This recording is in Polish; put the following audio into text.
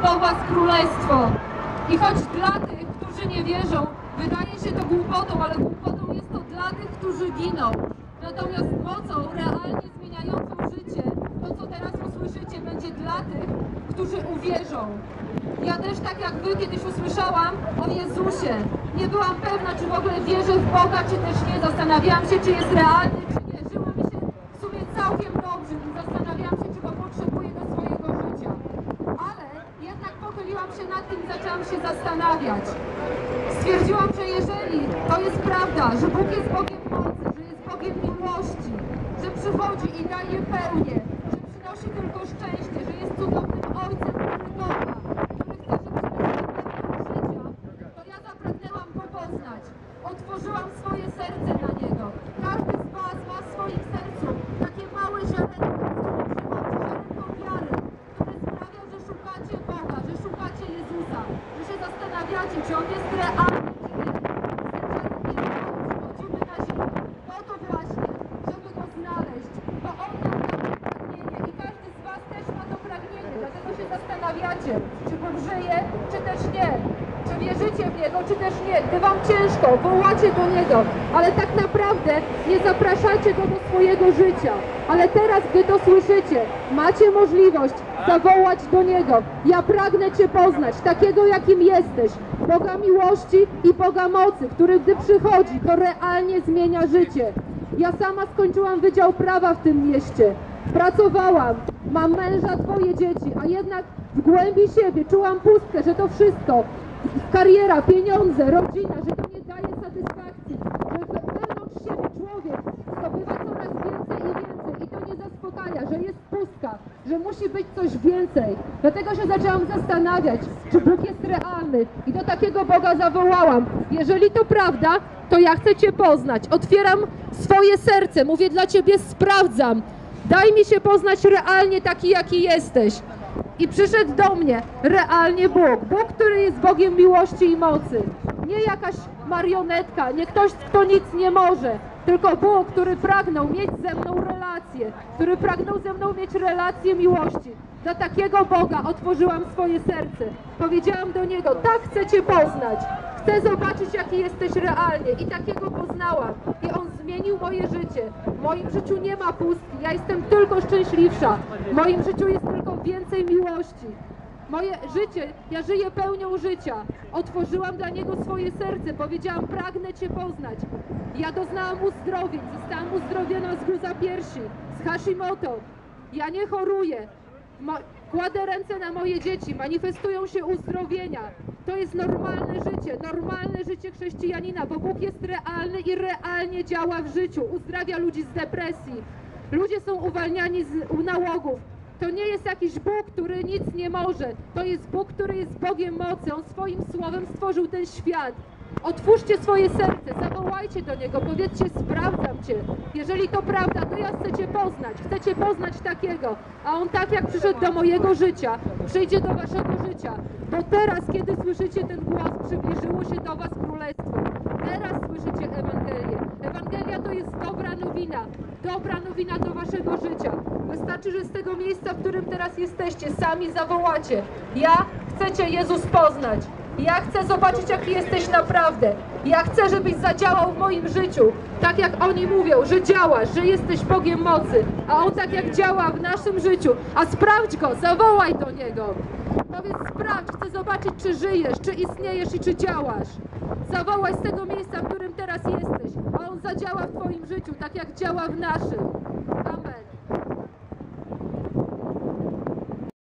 do was królestwo. I choć dla tych, którzy nie wierzą, wydaje się to głupotą, ale głupotą jest to dla tych, którzy giną. Natomiast mocą realnie zmieniającą życie, to co teraz usłyszycie, będzie dla tych, którzy uwierzą. Ja też, tak jak wy, kiedyś usłyszałam o Jezusie. Nie byłam pewna, czy w ogóle wierzę w Boga, czy też nie. Zastanawiałam się, czy jest realny, czy nie. Żyło mi się w sumie całkiem dobrze i zastanawiałam się, czy go potrzebuję do swojego życia. Ale jednak pochyliłam się nad tym i zaczęłam się zastanawiać. Stwierdziłam, że jeżeli to jest prawda, że Bóg jest Bogiem mocy, że jest Bogiem miłości, że przychodzi i daje pełnię, że przynosi tylko szczęście, że jest cudownym Ojcem, który kocha, który chce, żebyśmy żyli życia, to ja zapragnęłam Go poznać. Otworzyłam swoje serce na Niego. Każdy z was ma w swoim sercu takie małe ziarenko, z którym przychodzi ziarenko wiary, które sprawia, że szukacie Boga, że szukacie Jezusa, że się zastanawiacie, czy On jest realny, czy nie. Przychodzimy na ziemię po to właśnie, żeby Go znaleźć, bo On nam da to pragnienie i każdy z was też ma to pragnienie, dlatego się zastanawiacie, czy Bóg żyje, czy też nie. Czy wierzycie w Niego, czy też nie. Gdy wam ciężko, wołacie do Niego, ale tak naprawdę nie zapraszacie Go do swojego życia. Ale teraz, gdy to słyszycie, macie możliwość zawołać do Niego. Ja pragnę Cię poznać, takiego jakim jesteś. Boga miłości i Boga mocy, który gdy przychodzi, to realnie zmienia życie. Ja sama skończyłam Wydział Prawa w tym mieście. Pracowałam, mam męża, 2 dzieci, a jednak w głębi siebie czułam pustkę, że to wszystko, kariera, pieniądze, rodzina, że to nie daje satysfakcji, że wewnątrz siebie człowiek zdobywa coraz więcej i więcej i to nie zaspokaja, że jest pustka, że musi być coś więcej. Dlatego się zaczęłam zastanawiać, czy Bóg jest realny i do takiego Boga zawołałam. Jeżeli to prawda, to ja chcę Cię poznać. Otwieram swoje serce, mówię dla Ciebie, sprawdzam. Daj mi się poznać realnie taki, jaki jesteś. I przyszedł do mnie realnie Bóg. Bóg, który jest Bogiem miłości i mocy. Nie jakaś marionetka, nie ktoś, kto nic nie może. Tylko Bóg, który pragnął mieć ze mną relację. Który pragnął ze mną mieć relację miłości. Dla takiego Boga otworzyłam swoje serce. Powiedziałam do Niego, tak chcę Cię poznać. Chcę zobaczyć, jaki jesteś realnie. I takiego poznałam. I On zmienił moje życie. W moim życiu nie ma pustki. Ja jestem tylko szczęśliwsza. W moim życiu jest tylko więcej miłości. Moje życie, ja żyję pełnią życia. Otworzyłam dla Niego swoje serce. Powiedziałam, pragnę Cię poznać. Ja doznałam uzdrowień. Zostałam uzdrowiona z guza piersi, z Hashimoto. Ja nie choruję. Kładę ręce na moje dzieci, manifestują się uzdrowienia. To jest normalne życie chrześcijanina, bo Bóg jest realny i realnie działa w życiu. Uzdrawia ludzi z depresji. Ludzie są uwalniani z nałogów. To nie jest jakiś Bóg, który nic nie może. To jest Bóg, który jest Bogiem mocy. On swoim słowem stworzył ten świat. Otwórzcie swoje serce, zawołajcie do Niego, powiedzcie, sprawdzam Cię. Jeżeli to prawda, to ja chcę Cię poznać, chcę Cię poznać takiego. A On tak jak przyszedł do mojego życia, przyjdzie do waszego życia. Bo teraz, kiedy słyszycie ten głos, przybliżyło się do was królestwo. Teraz słyszycie Ewangelię. Ewangelia to jest dobra nowina do waszego życia. Wystarczy, że z tego miejsca, w którym teraz jesteście, sami zawołacie. Ja chcę Cię, Jezus, poznać. Ja chcę zobaczyć, jaki jesteś naprawdę. Ja chcę, żebyś zadziałał w moim życiu. Tak jak oni mówią, że działasz, że jesteś Bogiem mocy. A On tak jak działa w naszym życiu. A sprawdź Go, zawołaj do Niego. Powiedz, sprawdź, chcę zobaczyć, czy żyjesz, czy istniejesz i czy działasz. Zawołaj z tego miejsca, w którym teraz jesteś. A On zadziała w twoim życiu, tak jak działa w naszym. Amen.